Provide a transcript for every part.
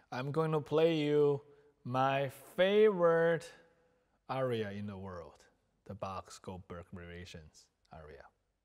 I'm going to play you my favorite aria in the world, the Bach Goldberg Variations aria.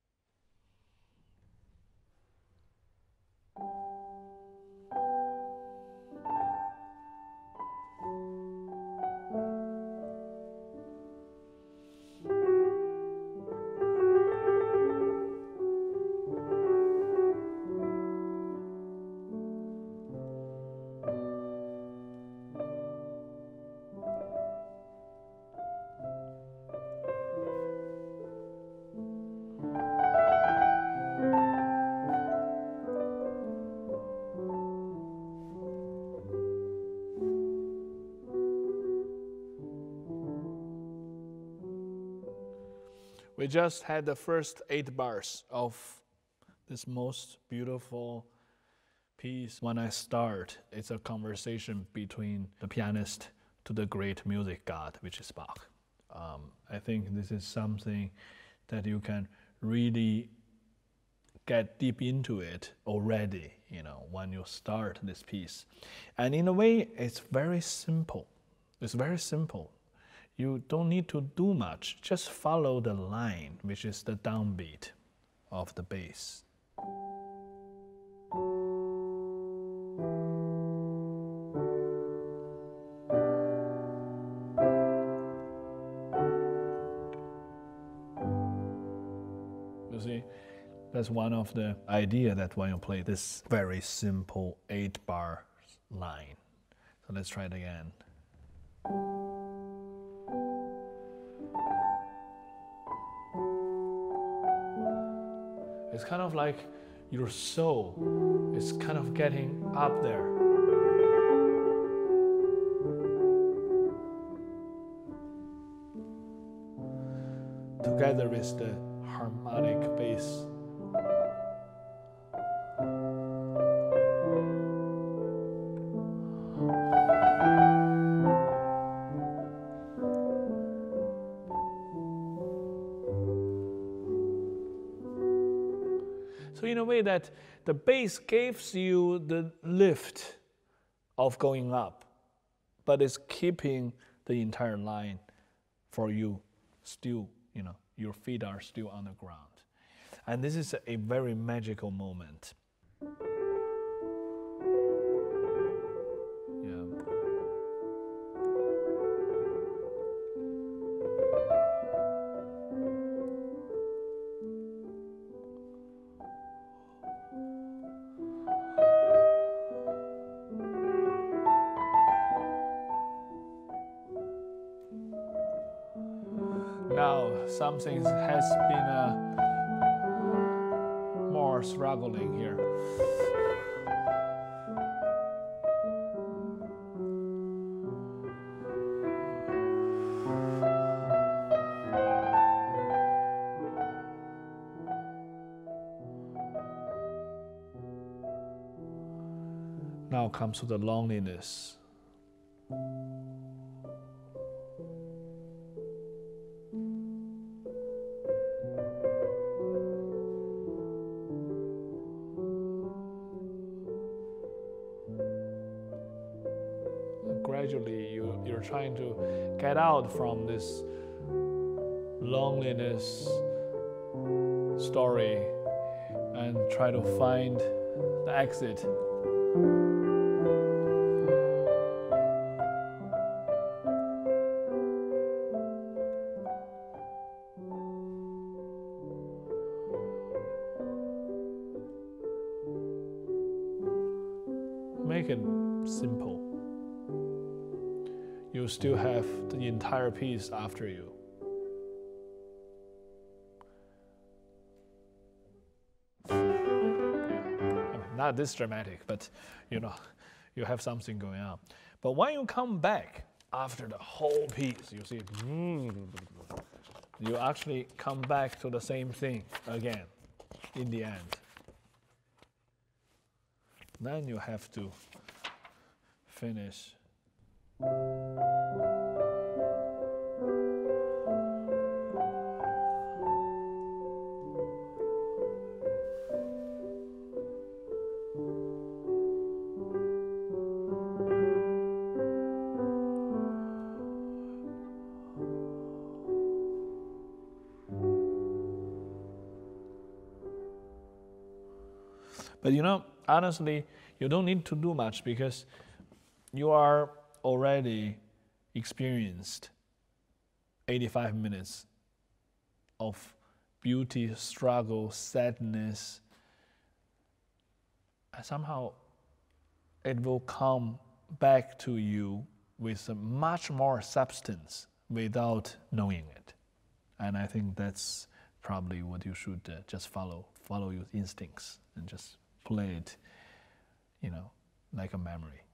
We just had the first 8 bars of this most beautiful piece. When I start, it's a conversation between the pianist to the great music god, which is Bach. I think this is something that you can really get deep into it already, when you start this piece. And in a way, it's very simple. It's very simple. You don't need to do much. Just follow the line, which is the downbeat of the bass. You see, that's one of the idea that when you play this very simple 8-bar line. So let's try it again. It's kind of like your soul is kind of getting up there. Together with the harmonic bass. So in a way that the bass gives you the lift of going up, but it's keeping the entire line for you still, your feet are still on the ground. And this is a very magical moment. Now, something has been more struggling here. Now comes to the loneliness. Gradually, you're trying to get out from this loneliness story and try to find the exit. Make it simple. You still have the entire piece after you. Not this dramatic, but you have something going on. But when you come back after the whole piece, you see, you actually come back to the same thing again in the end. Then you have to finish. But honestly, you don't need to do much because you are already experienced 85 minutes of beauty, struggle, sadness. And somehow it will come back to you with much more substance without knowing it. And I think that's probably what you should just follow your instincts and just play it, like a memory.